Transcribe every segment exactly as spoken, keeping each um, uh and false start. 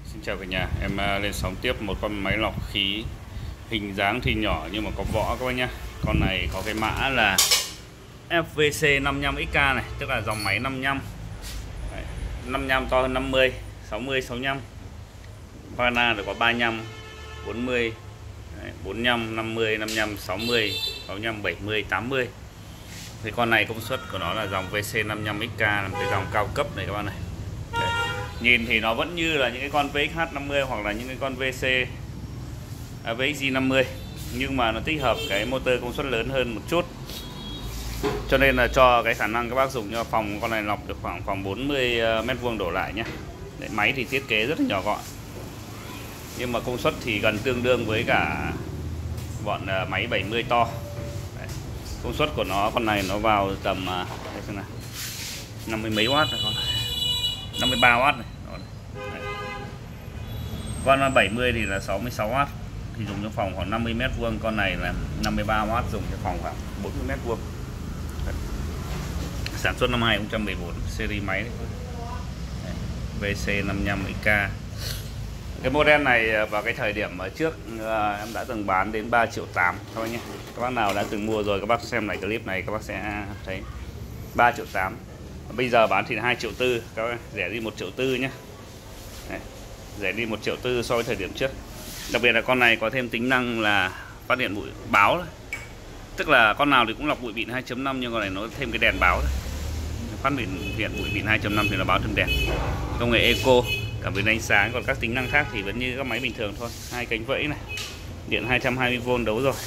Xin chào cả nhà, em lên sóng tiếp một con máy lọc khí hình dáng thì nhỏ nhưng mà có vỏ các bác nhá. Con này có cái mã là F V C năm mươi lăm X K này, tức là dòng máy năm mươi lăm. Đấy, năm mươi lăm to hơn năm mươi, sáu mươi, sáu mươi lăm. Vana được có ba mươi lăm, bốn mươi, đấy, bốn mươi lăm, năm mươi, năm mươi lăm, sáu mươi, sáu mươi lăm, bảy mươi, tám mươi. Thì con này công suất của nó là dòng V C năm mươi lăm X K, là một cái dòng cao cấp này các bạn này. Đấy. Nhìn thì nó vẫn như là những cái con V X H năm mươi hoặc là những cái con V C à, V X G năm mươi, nhưng mà nó tích hợp cái motor công suất lớn hơn một chút, cho nên là cho cái khả năng các bác dùng cho phòng con này lọc được khoảng phòng bốn mươi mét vuông đổ lại nhé. Đấy, máy thì thiết kế rất là nhỏ gọn, nhưng mà công suất thì gần tương đương với cả bọn máy bảy mươi to. Đấy. Công suất của nó con này nó vào tầm đây xem nào, năm mươi mấy watt này, con năm mươi ba watt này. Đấy. Con bảy mươi thì là sáu mươi sáu watt, thì dùng cho phòng khoảng năm mươi mét vuông. Con này là năm mươi ba watt, dùng cho phòng khoảng bốn mươi mét vuông. Sản xuất năm hai nghìn không trăm mười bốn, series máy đấy. Đấy. V C năm mươi lăm X K. Cái model này vào cái thời điểm ở trước em đã từng bán đến ba triệu tám các bác nhé. Các bác nào đã từng mua rồi các bác xem lại clip này các bác sẽ thấy ba triệu tám. Bây giờ bán thì hai triệu tư, các bác rẻ đi một triệu tư nhé. Đấy. Rẻ đi một triệu tư so với thời điểm trước. Đặc biệt là con này có thêm tính năng là phát hiện bụi báo đấy. Tức là con nào thì cũng lọc bụi mịn hai chấm năm, nhưng con này nó thêm cái đèn báo đấy. Phát hiện bụi mịn hai chấm năm thì nó báo thêm đèn. Công nghệ eco, cảm biến ánh sáng. Còn các tính năng khác thì vẫn như các máy bình thường thôi. Hai cánh vẫy này, điện hai trăm hai mươi vôn đấu rồi.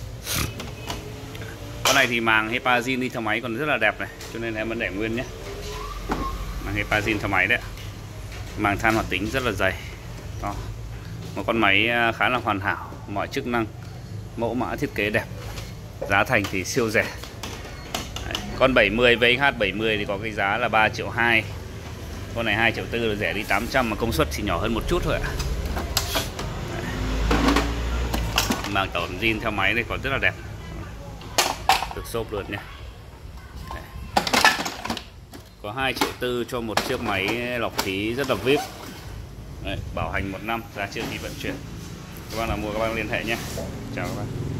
Con này thì màng Hepazin đi theo máy còn rất là đẹp này, cho nên em vẫn để nguyên nhé. Màng Hepazin theo máy đấy. Màng than hoạt tính rất là dày. Đó. Một con máy khá là hoàn hảo, mọi chức năng, mẫu mã thiết kế đẹp, giá thành thì siêu rẻ. Đấy. Con bảy mươi V X H bảy mươi thì có cái giá là ba triệu hai. Con này hai triệu tư là rẻ đi tám trăm, mà công suất chỉ nhỏ hơn một chút thôi ạ. Màng tổn zin theo máy này còn rất là đẹp, được xốp luôn nha. Đấy. Có hai triệu tư cho một chiếc máy lọc khí rất là vip. Đấy, bảo hành một năm, giá chưa phí vận chuyển. Các bác nào mua các bác liên hệ nhé. Chào các bác.